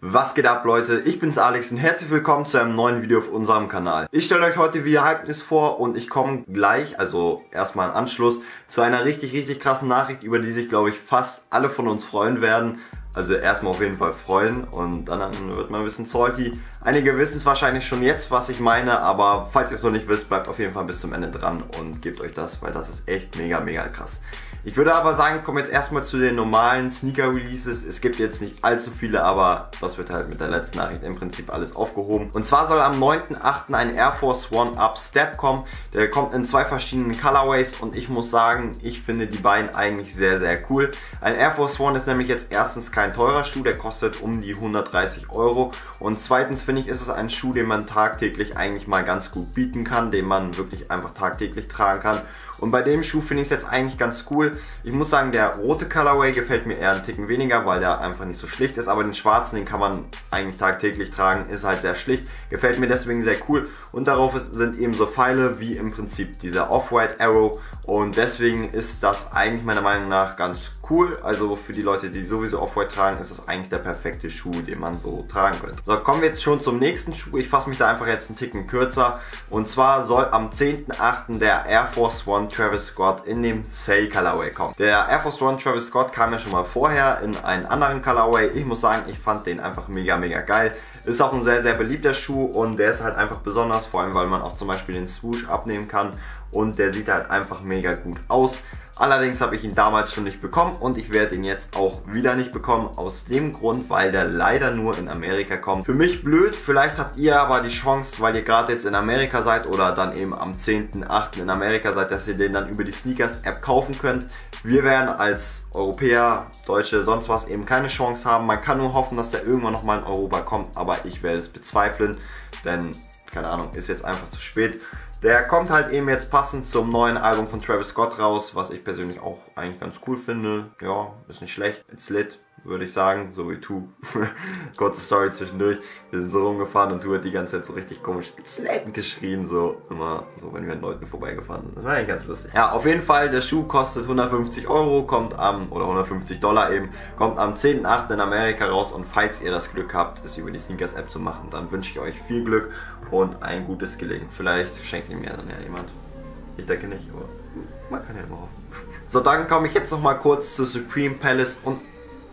Was geht ab, Leute? Ich bin's Alex und herzlich willkommen zu einem neuen Video auf unserem Kanal. Ich stelle euch heute wieder Hypeness vor und ich komme gleich, also erstmal im Anschluss, zu einer richtig krassen Nachricht, über die sich, glaube ich, fast alle von uns freuen werden. Also erstmal auf jeden Fall freuen und dann wird man ein bisschen salty. Einige wissen es wahrscheinlich schon jetzt, was ich meine, aber falls ihr es noch nicht wisst, bleibt auf jeden Fall bis zum Ende dran und gebt euch das, weil das ist echt mega krass. Ich würde aber sagen, ich komme jetzt erstmal zu den normalen Sneaker-Releases. Es gibt jetzt nicht allzu viele, aber das wird halt mit der letzten Nachricht im Prinzip alles aufgehoben. Und zwar soll am 9.8. ein Air Force One Up Step kommen. Der kommt in zwei verschiedenen Colorways und ich muss sagen, ich finde die beiden eigentlich sehr cool. Ein Air Force One ist nämlich jetzt erstens kein teurer Schuh, der kostet um die 130 € und zweitens finde ich, ist es ein Schuh, den man tagtäglich eigentlich mal ganz gut bieten kann, den man wirklich einfach tagtäglich tragen kann. Und bei dem Schuh finde ich es jetzt eigentlich ganz cool. Ich muss sagen, der rote Colorway gefällt mir eher einen Ticken weniger, weil der einfach nicht so schlicht ist. Aber den schwarzen, den kann man eigentlich tagtäglich tragen, ist halt sehr schlicht. Gefällt mir deswegen sehr cool. Und darauf sind eben so Pfeile wie im Prinzip dieser Off-White Arrow. Und deswegen ist das eigentlich meiner Meinung nach ganz cool. Also für die Leute, die sowieso Off-White tragen, ist das eigentlich der perfekte Schuh, den man so tragen könnte. So, kommen wir jetzt schon zum nächsten Schuh. Ich fasse mich da einfach jetzt einen Ticken kürzer. Und zwar soll am 10.8. der Air Force One Travis Scott in dem Sail Colorway kommen. Der Air Force One Travis Scott kam ja schon mal vorher in einen anderen Colorway. Ich muss sagen, ich fand den einfach mega geil. Ist auch ein sehr beliebter Schuh und der ist halt einfach besonders, vor allem weil man auch zum Beispiel den Swoosh abnehmen kann und der sieht halt einfach mega gut aus. Allerdings habe ich ihn damals schon nicht bekommen und ich werde ihn jetzt auch wieder nicht bekommen, aus dem Grund, weil der leider nur in Amerika kommt. Für mich blöd, vielleicht habt ihr aber die Chance, weil ihr gerade jetzt in Amerika seid oder dann eben am 10.8. in Amerika seid, dass ihr den dann über die Sneakers App kaufen könnt. Wir werden als Europäer, Deutsche, sonst was eben keine Chance haben. Man kann nur hoffen, dass der irgendwann nochmal in Europa kommt, aber ich werde es bezweifeln, denn, keine Ahnung, ist jetzt einfach zu spät. Der kommt halt eben jetzt passend zum neuen Album von Travis Scott raus, was ich persönlich auch eigentlich ganz cool finde. Ja, ist nicht schlecht, it's lit, würde ich sagen, so wie Tu. Kurze Story zwischendurch, wir sind so rumgefahren und Tu hat die ganze Zeit so richtig komisch it's lit geschrien, so immer so, wenn wir an Leuten vorbeigefahren sind. Das war eigentlich ganz lustig. Ja, auf jeden Fall, der Schuh kostet 150 €, kommt oder 150 $ eben, kommt am 10.8. in Amerika raus und falls ihr das Glück habt, es über die Sneakers App zu machen, dann wünsche ich euch viel Glück und ein gutes Gelingen. Vielleicht schenkt ihn mir dann ja jemand. Ich denke nicht, aber man kann ja immer hoffen. So, dann komme ich jetzt noch mal kurz zu Supreme Palace und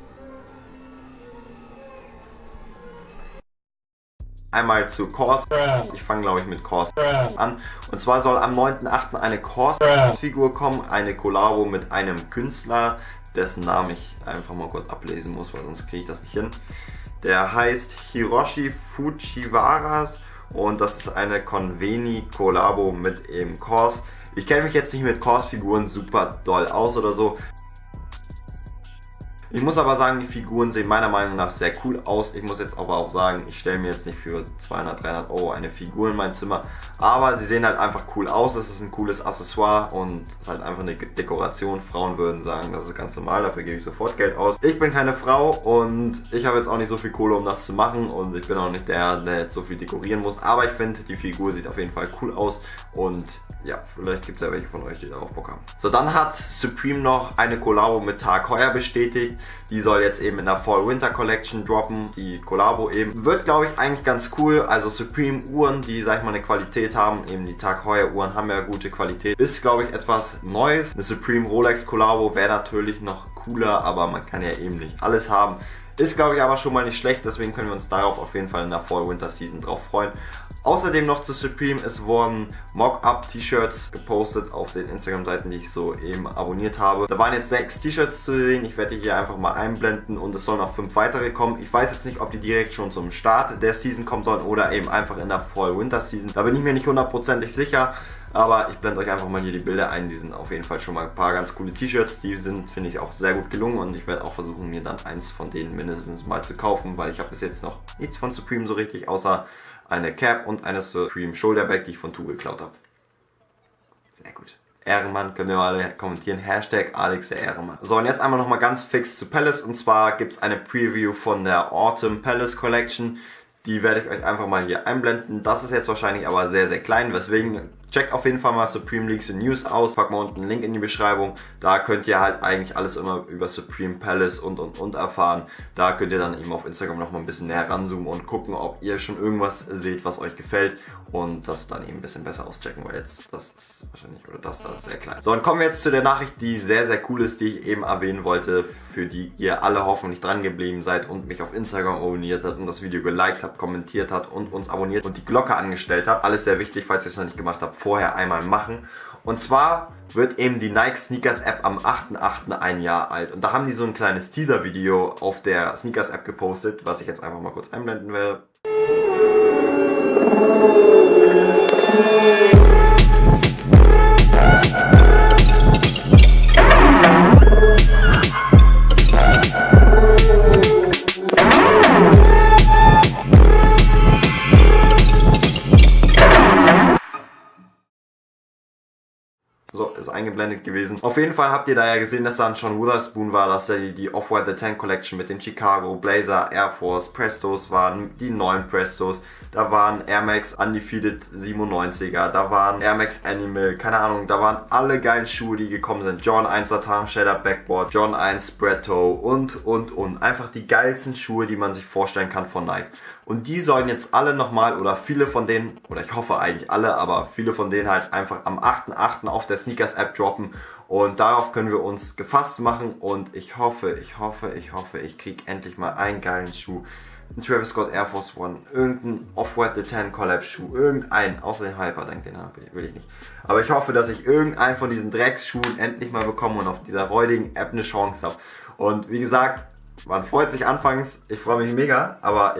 einmal zu Kors. Ich fange glaube ich mit Kors an. Und zwar soll am 9.8. eine Kors-Figur kommen, eine Kollabo mit einem Künstler, dessen Namen ich einfach mal kurz ablesen muss, weil sonst kriege ich das nicht hin. Der heißt Hiroshi Fujiwara und das ist eine Conveni-Kollabo mit eben Kors. Ich kenne mich jetzt nicht mit Kors-Figuren super doll aus oder so. Ich muss aber sagen, die Figuren sehen meiner Meinung nach sehr cool aus. Ich muss jetzt aber auch sagen, ich stelle mir jetzt nicht für 200, 300 € eine Figur in mein Zimmer. Aber sie sehen halt einfach cool aus. Es ist ein cooles Accessoire und es ist halt einfach eine Dekoration. Frauen würden sagen, das ist ganz normal, dafür gebe ich sofort Geld aus. Ich bin keine Frau und ich habe jetzt auch nicht so viel Kohle, um das zu machen. Und ich bin auch nicht der jetzt so viel dekorieren muss. Aber ich finde, die Figur sieht auf jeden Fall cool aus. Und ja, vielleicht gibt es ja welche von euch, die darauf Bock haben. So, dann hat Supreme noch eine Kollabo mit Tag Heuer bestätigt. Die soll jetzt eben in der Fall-Winter Collection droppen. Die Kollabo eben wird, glaube ich, eigentlich ganz cool. Also Supreme Uhren, die, sag ich mal, eine Qualität haben. Eben die Tag Heuer Uhren haben ja gute Qualität. Ist, glaube ich, etwas Neues. Eine Supreme Rolex Kollabo wäre natürlich noch cooler, aber man kann ja eben nicht alles haben. Ist, glaube ich, aber schon mal nicht schlecht. Deswegen können wir uns darauf auf jeden Fall in der Fall-Winter Season drauf freuen. Außerdem noch zu Supreme, es wurden Mock-Up-T-Shirts gepostet auf den Instagram-Seiten, die ich so eben abonniert habe. Da waren jetzt 6 T-Shirts zu sehen, ich werde die hier einfach mal einblenden und es sollen noch 5 weitere kommen. Ich weiß jetzt nicht, ob die direkt schon zum Start der Season kommen sollen oder eben einfach in der Fall-Winter-Season. Da bin ich mir nicht hundertprozentig sicher. Aber ich blende euch einfach mal hier die Bilder ein, die sind auf jeden Fall schon mal ein paar ganz coole T-Shirts, die sind, finde ich, auch sehr gut gelungen und ich werde auch versuchen, mir dann eins von denen mindestens mal zu kaufen, weil ich habe bis jetzt noch nichts von Supreme so richtig, außer eine Cap und eine Supreme Shoulder-Bag, die ich von Tu geklaut habe. Sehr gut. Ehrenmann, könnt ihr mal alle kommentieren. Hashtag Alex der Ehrenmann. So, und jetzt einmal nochmal ganz fix zu Palace. Und zwar gibt es eine Preview von der Autumn Palace Collection. Die werde ich euch einfach mal hier einblenden. Das ist jetzt wahrscheinlich aber sehr klein, weswegen Checkt auf jeden Fall mal Supreme Leaks and News aus. Pack mal unten einen Link in die Beschreibung. Da könnt ihr halt eigentlich alles immer über Supreme Palace und erfahren. Da könnt ihr dann eben auf Instagram noch mal ein bisschen näher ranzoomen und gucken, ob ihr schon irgendwas seht, was euch gefällt. Und das dann eben ein bisschen besser auschecken, weil jetzt das ist wahrscheinlich, oder das da ist sehr klein. So, und kommen wir jetzt zu der Nachricht, die sehr, sehr cool ist, die ich eben erwähnen wollte, für die ihr alle hoffentlich dran geblieben seid und mich auf Instagram abonniert habt und das Video geliked habt, kommentiert habt und uns abonniert und die Glocke angestellt habt. Alles sehr wichtig, falls ihr es noch nicht gemacht habt, vorher einmal machen. Und zwar wird eben die Nike Sneakers App am 8.8. ein Jahr alt. Und da haben die so ein kleines Teaser-Video auf der Sneakers App gepostet, was ich jetzt einfach mal kurz einblenden werde. So, ist eingeblendet gewesen. Auf jeden Fall habt ihr da ja gesehen, dass da John Witherspoon war, dass da die Off-White The Tank Collection mit den Chicago Blazer Air Force Prestos waren, die neuen Prestos. Da waren Air Max Undefeated 97er, da waren Air Max Animal, keine Ahnung, da waren alle geilen Schuhe, die gekommen sind. Jordan 1 Satin Shader Backboard, Jordan 1 Spread Toe und. Einfach die geilsten Schuhe, die man sich vorstellen kann von Nike. Und die sollen jetzt alle nochmal, oder viele von denen, oder ich hoffe eigentlich alle, aber viele von denen halt einfach am 8.8. auf der Sneakers App droppen. Und darauf können wir uns gefasst machen und ich hoffe, ich kriege endlich mal einen geilen Schuh. Ein Travis Scott Air Force One, irgendein Off-White The Tan Collab Schuh, irgendeinen, außer den Hyperdank, den will ich nicht. Aber ich hoffe, dass ich irgendeinen von diesen Drecksschuhen endlich mal bekomme und auf dieser räudigen App eine Chance habe. Und wie gesagt, man freut sich anfangs, ich freue mich mega, aber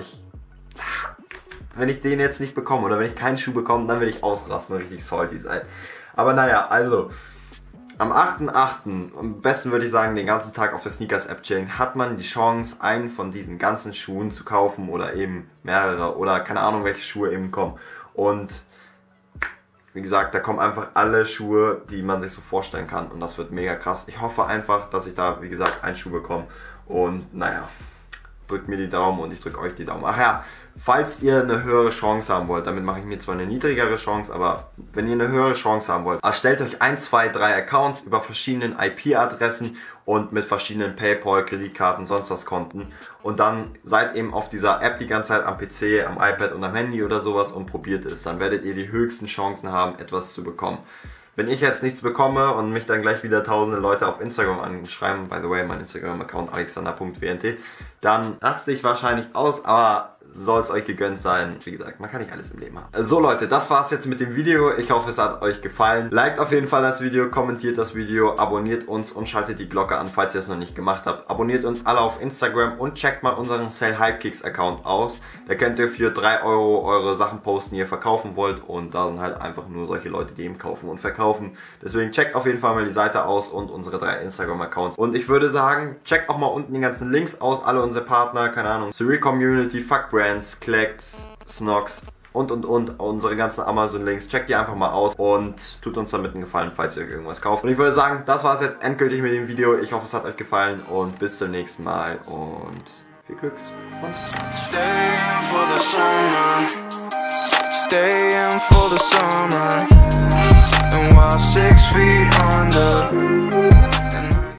wenn ich den jetzt nicht bekomme oder wenn ich keinen Schuh bekomme, dann will ich ausrasten und richtig salty sein. Aber naja, also am 8.8., am besten würde ich sagen, den ganzen Tag auf der Sneakers App chillen, hat man die Chance, einen von diesen ganzen Schuhen zu kaufen oder eben mehrere oder keine Ahnung, welche Schuhe eben kommen. Und wie gesagt, da kommen einfach alle Schuhe, die man sich so vorstellen kann und das wird mega krass. Ich hoffe einfach, dass ich da, wie gesagt, einen Schuh bekomme und naja, drückt mir die Daumen und ich drücke euch die Daumen. Ach ja, falls ihr eine höhere Chance haben wollt, damit mache ich mir zwar eine niedrigere Chance, aber wenn ihr eine höhere Chance haben wollt, erstellt euch 1, 2, 3 Accounts über verschiedenen IP-Adressen und mit verschiedenen PayPal, Kreditkarten, sonst was Konten und dann seid eben auf dieser App die ganze Zeit am PC, am iPad und am Handy oder sowas und probiert es. Dann werdet ihr die höchsten Chancen haben, etwas zu bekommen. Wenn ich jetzt nichts bekomme und mich dann gleich wieder tausende Leute auf Instagram anschreiben, by the way, mein Instagram-Account alexander.wnt, dann raste ich wahrscheinlich aus, aber soll es euch gegönnt sein. Wie gesagt, man kann nicht alles im Leben haben. So Leute, das war's jetzt mit dem Video. Ich hoffe, es hat euch gefallen. Liked auf jeden Fall das Video, kommentiert das Video, abonniert uns und schaltet die Glocke an, falls ihr es noch nicht gemacht habt. Abonniert uns alle auf Instagram und checkt mal unseren Sale Hype Kicks Account aus. Da könnt ihr für 3 Euro eure Sachen posten, die ihr verkaufen wollt und da sind halt einfach nur solche Leute, die eben kaufen und verkaufen. Deswegen checkt auf jeden Fall mal die Seite aus und unsere 3 Instagram Accounts. Und ich würde sagen, checkt auch mal unten die ganzen Links aus, alle unsere Partner, keine Ahnung, Surreal Community, Fuck Brands, Collect, Snox und unsere ganzen Amazon-Links. Checkt die einfach mal aus und tut uns damit einen Gefallen, falls ihr irgendwas kauft. Und ich würde sagen, das war es jetzt endgültig mit dem Video. Ich hoffe, es hat euch gefallen und bis zum nächsten Mal und viel Glück. Stay in for the summer, and while 6 feet under